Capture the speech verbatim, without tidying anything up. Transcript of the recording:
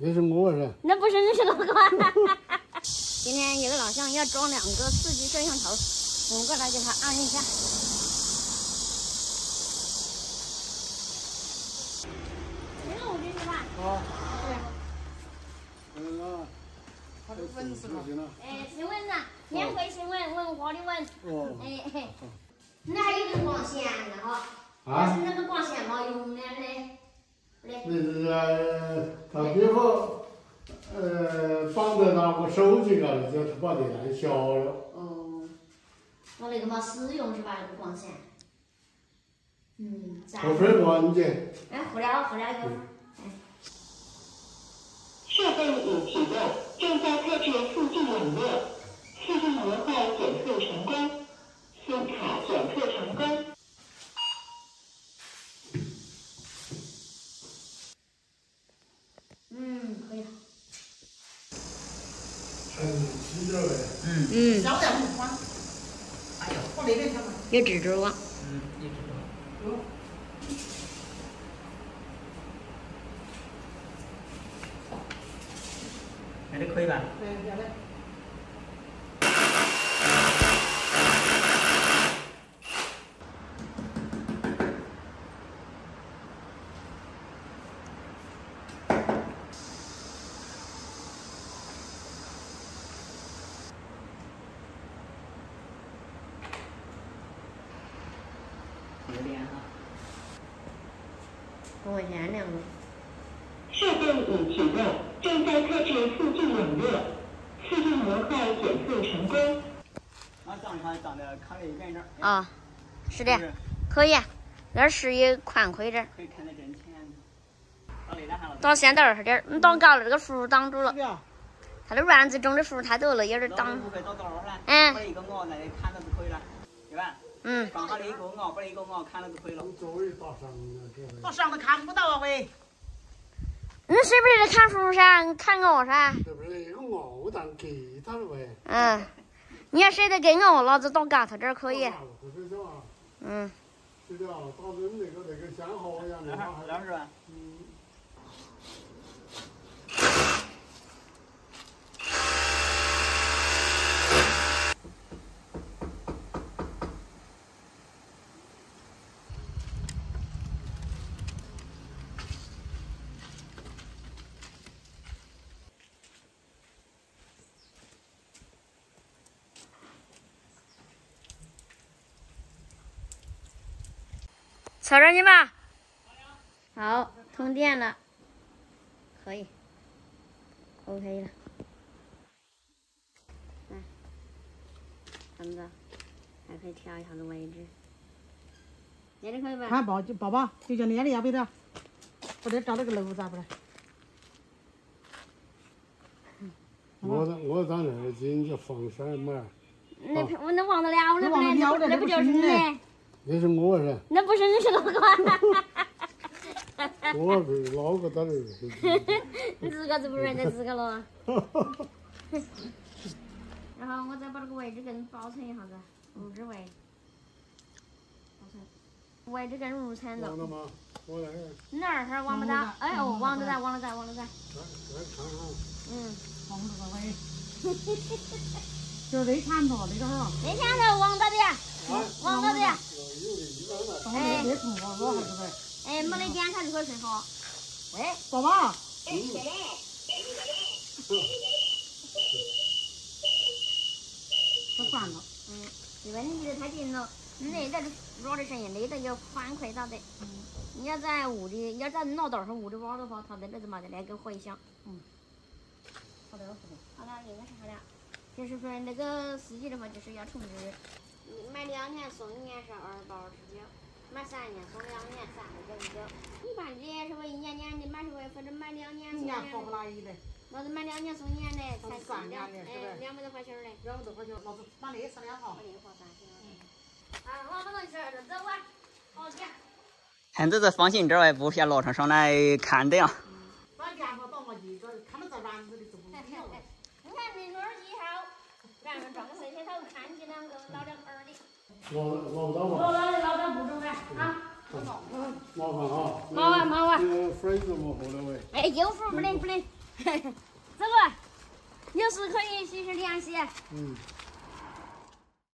那是我噻。 那不是，那是老公。今天有个老乡要装两个四 G 摄像头，我们过来给他按一下。这个五 G 是吧？ 啊。 对。 嗯啊。 他这文是吧？ 哎，是文呐，免费新闻，文化的文。 哦。 哎哎。那还有个光纤的哈。 啊。 但是那个光纤没用的嘞。 那是他比如说，呃，绑在那个手机高头，就是把电消了。 哦。我那个没使用是吧？那个光纤。嗯。 后边关键。 哎，护了护了一会儿。 设备已启动，正在测试四 G 网络，四 G 模块检测成功，信卡检测成功。 嗯，可以。 还是几点呗？ 嗯嗯。 小点不宽。哎呦，我那边看嘛。 有蜘蛛网。 嗯，有蜘蛛网。有。还得可以吧？对，要得。有点哈。 跟我前两个。 设备已启动，正在测试四 G 网络，四 G 模块检测成功。 那长一下长得看得远点。 啊，是的，可以。那视野宽阔一点。 可以看得真浅。到那还了。 到线道二点，你挡高了，这个树挡住了。它的院子种的树太多了，有点挡。嗯。把一个熬那里砍了就可以了，对吧？嗯。放好的一个熬，把一个熬砍了就可以了。 作为大上的， 到上头看不到啊喂。 你是不是砍树噻？你砍我噻？ 这不是一个熬蛋给他了喂。 嗯，你要舍得给我，老子到嘎头这儿可以。嗯。 是的，打针那个那个鲜蚝一样的。 那是吧？ 嗯。 瞅着你吧。好，通电了，可以 ，OK 了。来，看着，还可以调一下子位置，捏的可以吧？ 看宝就宝宝，就叫捏的要不得，不得找那个漏子不得。 我我在那儿今就放山嘛。 那我那忘得了，那不那那不就是你的？ 那是我噻。 那不是，那是老公。 我是老个在这儿。 你自个就不认得自个了。然后我再把这个位置给你保存一下子，入置位。保存。位置跟入层了。 忘了吗？我那个。 哪儿忘不到？哎哦，忘了在，忘了在，忘了在。 来来看看。 嗯。忘了个位。就那看头那个哈。 那看头忘到的呀。忘到的呀。 哎。没空我我还是呗。 哎，没得点开就可以睡好。喂， 宝宝。 嗯。 都关了。 嗯，因为你离得太近了，你那点热的声音，那点有反馈到的。嗯。你要在屋里，要在脑道上屋里玩的话，它那边子嘛的那个回响。 嗯。好的，好的。 好了，应该是好了。就是说那个四 G的话，就是要重置。买两年送一年是二百二十九。买三年送两年，三百九十九。一般的是不一年年的买是不，或者买两年送两年。 不拉一的。 老子买两年送一年的，才三年的， 哎，两百多块钱的。 两百多块钱，老子把那三两好。 把那好三行。啊，我不能吃了，走吧，好点。 现在这放心点儿，不下老场上来看的呀。 把家伙倒没几个，看到这丸子的就不要了。 你看你女儿以后，让人装个摄像头看见两个老两儿的。 老老张老老的老张不中呗啊！ 麻烦啊！ 麻烦麻烦。 这粉怎么喝的喂？ 哎，有粉不能不能。 这个也是可以随时联系。 嗯。